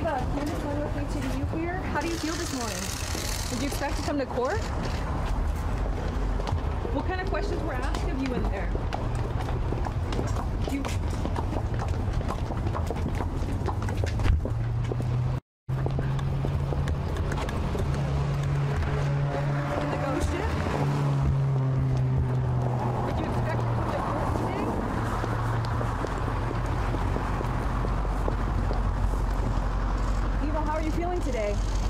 Eva, Candace went with me to the U here. How do you feel this morning? Did you expect to come to court? What kind of questions were asked of you in there? You... In the ghost ship? Did you expect to come to court today? Eva, how are you feeling today?